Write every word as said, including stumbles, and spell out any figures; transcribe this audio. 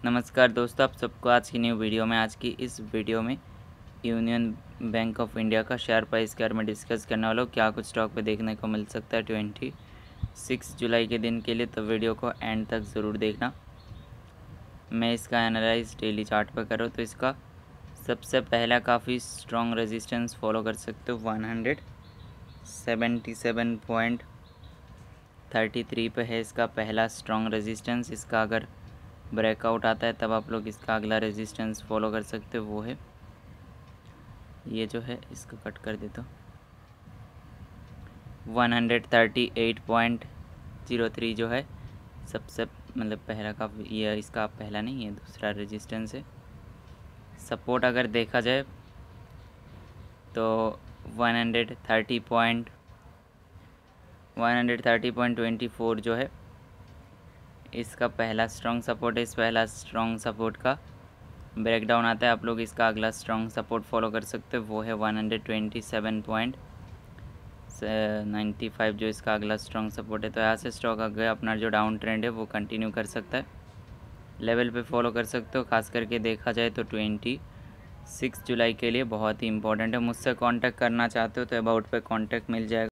नमस्कार दोस्तों, आप सबको आज की न्यू वीडियो में आज की इस वीडियो में यूनियन बैंक ऑफ इंडिया का शेयर प्राइस के बारे में डिस्कस करने वाला हूँ। क्या कुछ स्टॉक पे देखने को मिल सकता है ट्वेंटी सिक्स जुलाई के दिन के लिए, तो वीडियो को एंड तक ज़रूर देखना। मैं इसका एनालाइज डेली चार्ट पर करूँ तो इसका सबसे पहला काफ़ी स्ट्रॉन्ग रेजिस्टेंस फॉलो कर सकते हो one hundred seventy seven point thirty three पे है इसका पहला स्ट्रॉन्ग रेजिस्टेंस। इसका अगर ब्रेकआउट आता है तब आप लोग इसका अगला रेजिस्टेंस फॉलो कर सकते हो, वो है ये जो है, इसको कट कर देता हूँ, one hundred thirty eight point zero three जो है सबसे मतलब पहला का, ये इसका पहला नहीं है, दूसरा रेजिस्टेंस है। सपोर्ट अगर देखा जाए तो one hundred thirty point one hundred thirty point twenty four जो है इसका पहला स्ट्रॉन्ग सपोर्ट है। इस पहला स्ट्रॉन्ग सपोर्ट का ब्रेकडाउन आता है, आप लोग इसका अगला स्ट्रॉन्ग सपोर्ट फॉलो कर सकते हो, वो है one hundred twenty seven point ninety five जो इसका अगला स्ट्रॉन्ग सपोर्ट है। तो यहाँ से स्टॉक आगे अपना जो डाउन ट्रेंड है वो कंटिन्यू कर सकता है, लेवल पे फॉलो कर सकते हो। खास करके देखा जाए तो ट्वेंटी सिक्स जुलाई के लिए बहुत ही इंपॉर्टेंट है। मुझसे कांटेक्ट करना चाहते हो तो अबाउट पे कांटेक्ट मिल जाएगा।